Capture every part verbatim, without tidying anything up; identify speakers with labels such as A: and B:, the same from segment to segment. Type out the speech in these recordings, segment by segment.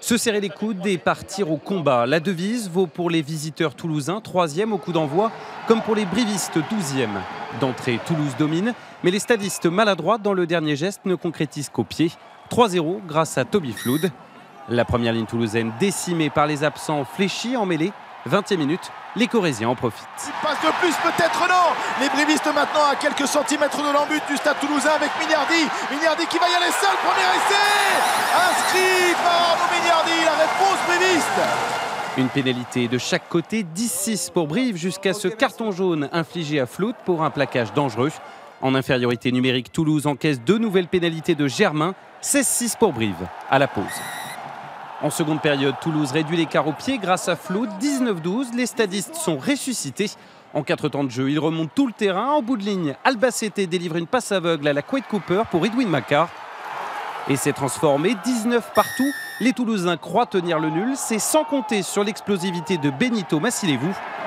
A: Se serrer les coudes et partir au combat. La devise vaut pour les visiteurs toulousains, troisième au coup d'envoi, comme pour les brivistes, douzième. D'entrée, Toulouse domine, mais les stadistes maladroits dans le dernier geste ne concrétisent qu'au pied. trois zéro grâce à Toby Flood. La première ligne toulousaine décimée par les absents fléchis en mêlée. vingtième minute, les Corésiens en profitent.
B: Une passe de plus, peut-être non. Les brivistes maintenant à quelques centimètres de l'embut du stade toulousain avec Mignardi. Mignardi qui va y aller seul, premier essai inscrit par Arnaud Mignardi, la réponse briviste.
A: Une pénalité de chaque côté, dix six pour Brive jusqu'à ce carton jaune infligé à Flood pour un plaquage dangereux. En infériorité numérique, Toulouse encaisse deux nouvelles pénalités de Germain, seize six pour Brive, à la pause. En seconde période, Toulouse réduit l'écart au pied grâce à Flood, dix-neuf douze. Les stadistes sont ressuscités. En quatre temps de jeu, ils remontent tout le terrain. En bout de ligne, Albacete délivre une passe aveugle à la Quade Cooper pour Edwin Makar. Et c'est transformé, dix-neuf partout. Les Toulousains croient tenir le nul. C'est sans compter sur l'explosivité de Benito Massilevou.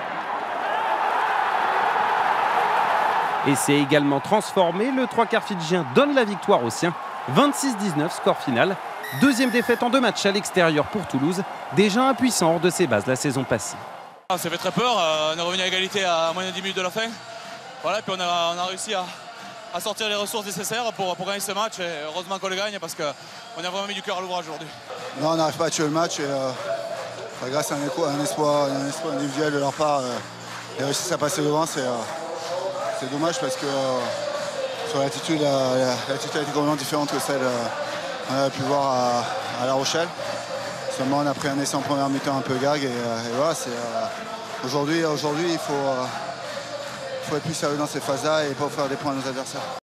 A: Et c'est également transformé. Le trois quarts fidjien donne la victoire aux siens. vingt-six dix-neuf, score final. Deuxième défaite en deux matchs à l'extérieur pour Toulouse, déjà impuissant hors de ses bases la saison passée.
C: Ça fait très peur, on est revenu à égalité à moins de dix minutes de la fin. Voilà, puis on a, on a réussi à, à sortir les ressources nécessaires pour, pour gagner ce match. Et heureusement qu'on le gagne parce qu'on a vraiment mis du cœur à l'ouvrage aujourd'hui.
D: Non, on n'arrive pas à tuer le match et euh, grâce à un, écho, un, espoir, un espoir individuel de leur part, euh, ils réussissent à passer devant. C'est euh, dommage parce que euh, sur l'attitude, l'attitude a été complètement différente que celle euh, qu'on a pu voir à, à La Rochelle. Seulement on a pris un essai en première mi-temps un peu gag et, euh, et voilà, c'est euh, aujourd'hui, aujourd'hui il faut, euh, faut être plus sérieux dans ces phases-là et pas faire des points à nos adversaires.